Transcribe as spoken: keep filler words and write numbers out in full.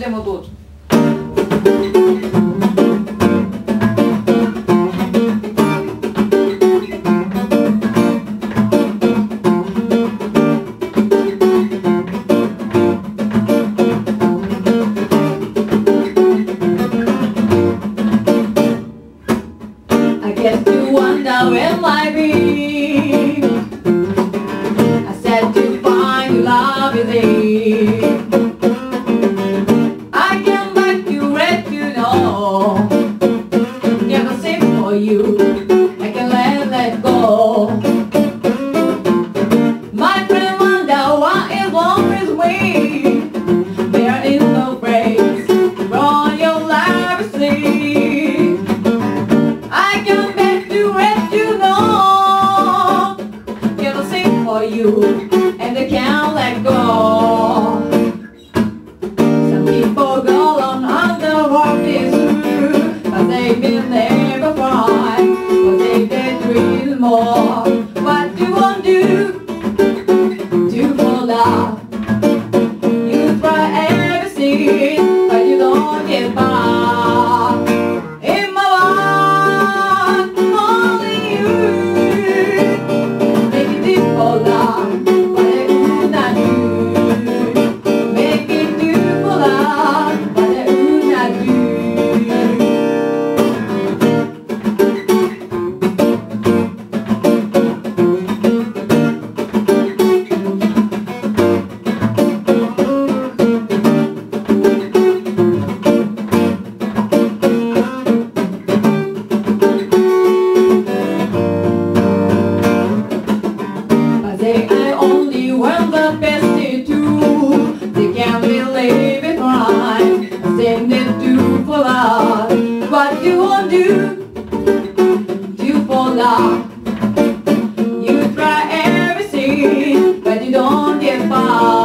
ちでもどうぞ。 I guess you wonder where might be. I said to find your love is it. I came back to let you know. Never sing for you. I can let let go. My friend wonder what is wrong with me. There is no praise from your life sleep. I come back to let you know. Never sing for you, and I can't let go. Some people go on under what is true, but they will never find what they can dream more. What you won't do, do for love. You try everything, but you don't get far. In my life, only you make it do for love, but I would not do. Make it do for love, but I would not do. But they I only want the best they do. They can't believe it right. Same they do for love. What you won't do, do for love. You try everything, but you don't get far.